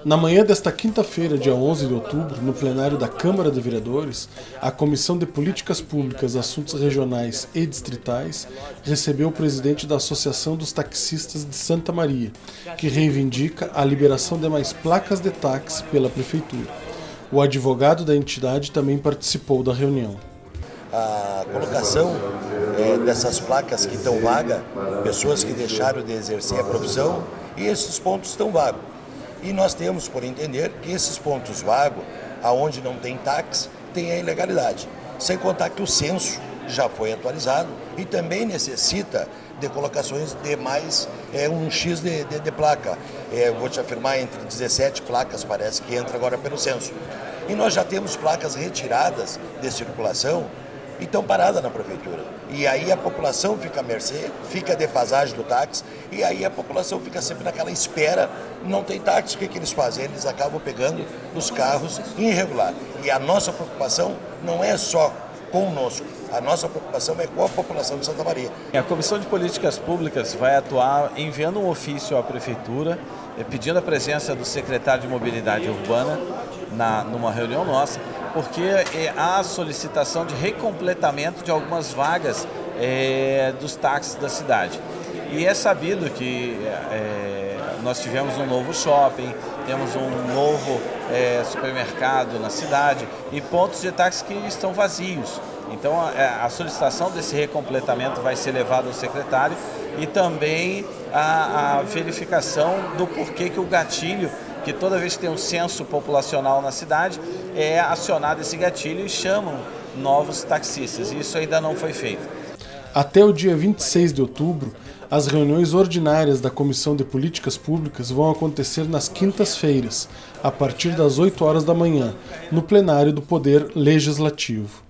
Na manhã desta quinta-feira, dia 11 de outubro, no plenário da Câmara de Vereadores, a Comissão de Políticas Públicas, Assuntos Regionais e Distritais recebeu o presidente da Associação dos Taxistas de Santa Maria, que reivindica a liberação de mais placas de táxi pela Prefeitura. O advogado da entidade também participou da reunião. A colocação dessas placas que estão vagas, pessoas que deixaram de exercer a profissão, e esses pontos estão vagos. E nós temos por entender que esses pontos vagos, aonde não tem táxi, tem a ilegalidade. Sem contar que o censo já foi atualizado e também necessita de colocações de mais um X de placa. Vou te afirmar, entre 17 placas parece que entra agora pelo censo. E nós já temos placas retiradas de circulação e estão paradas na prefeitura. E aí a população fica à mercê, fica a defasagem do táxi, e aí a população fica sempre naquela espera, não tem táxi, o que eles fazem? Eles acabam pegando os carros irregular. E a nossa preocupação não é só conosco, a nossa preocupação é com a população de Santa Maria. A Comissão de Políticas Públicas vai atuar enviando um ofício à Prefeitura, pedindo a presença do secretário de Mobilidade Urbana numa reunião nossa, porque há solicitação de recompletamento de algumas vagas dos táxis da cidade. E é sabido que nós tivemos um novo shopping, temos um novo supermercado na cidade e pontos de táxi que estão vazios. Então a solicitação desse recompletamento vai ser levada ao secretário e também a verificação do porquê que o gatilho, que toda vez que tem um censo populacional na cidade, é acionado esse gatilho e chamam novos taxistas. E isso ainda não foi feito. Até o dia 26 de outubro, as reuniões ordinárias da Comissão de Políticas Públicas vão acontecer nas quintas-feiras, a partir das 8 horas da manhã, no plenário do Poder Legislativo.